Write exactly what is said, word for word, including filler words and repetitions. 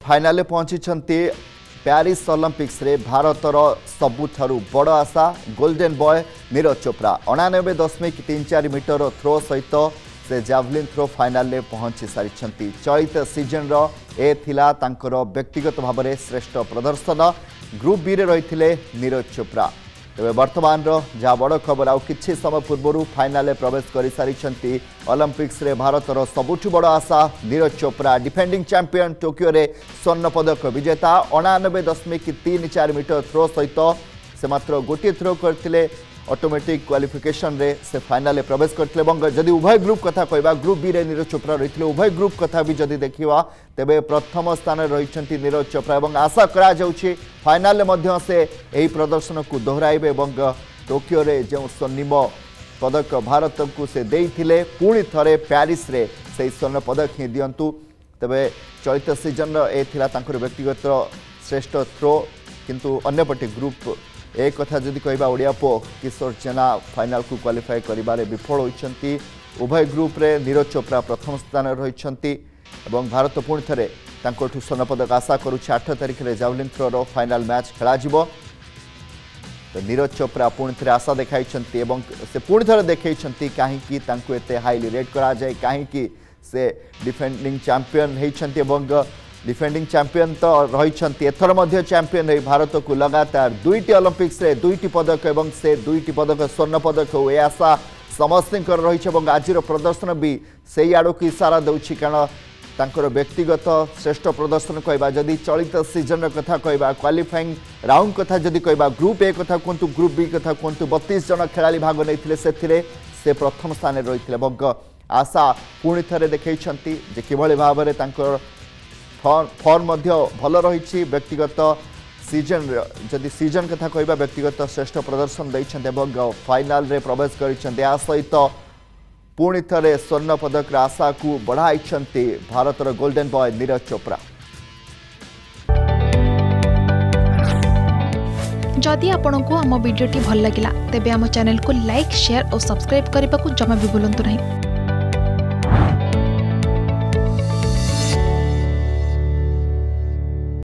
Final पहुंची Paris Olympics रे भारतर सबुठारु बड़ आशा गोल्डन बॉय नीरज चोप्रा अणानबे दशमिक तीन चार मीटर थ्रो सहित से जावलिन थ्रो फाइनाल रे पहुंची सारी चलित सीजन रो ए थिला तांकर व्यक्तिगत भाव में श्रेष्ठ प्रदर्शन ग्रुप बी रे रही नीरज चोप्रा तेज बर्तमान जहाँ बड़ खबर आउ किछि समय पूर्व फाइनाल प्रवेश कर सारी ओलंपिक्स रे भारतर सबुठु बड़ आशा Neeraj Chopra defending champion Tokyo रे स्वर्ण पदक विजेता अणानबे दशमिक तीन चार मीटर थ्रो सहित से मात्र गोटे थ्रो करते ऑटोमेटिक क्वालिफिकेशन रे से फाइनाल प्रवेश करते जदि उभय ग्रुप कथा कहवा ग्रुप बी रे नीरज चोप्रा रही उभय ग्रुप कथा भी जदि देखा तेबे प्रथम स्थान रही नीरज चोप्रा और आशा करा जाउछि फाइनाल मध्य से यही प्रदर्शन को दोहराइबे टोकियो रे जो स्वर्णिम पदक भारत को से देइथिले पुणी थरे पेरिस रे से स्वर्ण पदक ही दियंतु तेबे चलित सीजन ए थिला तांकर व्यक्तिगत श्रेष्ठ थ्रो किंतु अन्यपटे ग्रुप एक कथा जदि कहबा ओडिया पो किशोर जेना फाइनाल को क्वालिफाई करिबारे विफल होइछंती उभय ग्रुप रे नीरज चोप्रा प्रथम स्थान रहिछंती एवं भारत पुणी थरे तांकोठु स्वर्ण पदक आशा करूछि आठ तारिख रे जावलिन थ्रो रो फाइनाल मैच खेला जिवो तो नीरज चोप्रा पुणी थरे आशा देखाइछंती एवं से पुणी थरे देखैछंती काहे कि तांको एते हाईली रेट करा जाय काहे कि से डिफेंडिंग चैंपियन हेइछंती एवं डिफेंडिंग चैंपियन तो रही एथर मध्य चैंपियन रही भारत को लगातार दुईटी ओलंपिक्स रे दुईटी पदक एवं से दुईटी पदक स्वर्ण पदक हो ए आशा समस्त रही आज प्रदर्शन भी से आड़ को इशारा दूसरी कारण तांकर व्यक्तिगत श्रेष्ठ प्रदर्शन कहवा जदि चलित सीजन कथा कहवा क्वालिफाइंग राउंड कथा जदि कहवा ग्रुप ए कथा कहतु ग्रुप बी कथा कहतु बत्तीस जन खेलाड़ी भाग नहीं से, से प्रथम स्थान रही आशा पुणी थे देखते जे किभली भाव में तांकर फॉर्म भल रही व्यक्तिगत सीजन जदि सीजन कथा कहबा व्यक्तिगत श्रेष्ठ प्रदर्शन देइछन्ते एवं फाइनाल रे प्रवेश करिछन्ते आ सहित पुणी थरे स्वर्ण पदक आशा को बढ़ाइछन्ते भारतर गोल्डन बॉय नीरज चोप्रा। जदि आपंक आम भिडी भल लगा तेब आम चैनल को लाइक शेयर और सब्सक्राइब करने को जमा भी भूलु नहीं।